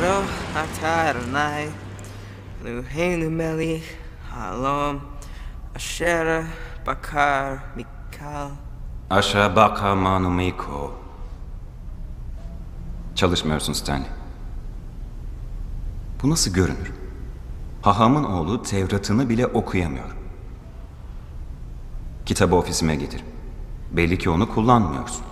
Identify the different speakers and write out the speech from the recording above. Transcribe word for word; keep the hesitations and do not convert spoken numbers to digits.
Speaker 1: Roh Atarnai Luhenu Melih Halom Asherah Bakar Mikal
Speaker 2: Aşağı baka manu miko. Çalışmıyorsun Stanley. Bu nasıl görünür? Hahamın oğlu Tevrat'ını bile okuyamıyor. Kitabı ofisime getir. Belli ki onu kullanmıyorsun.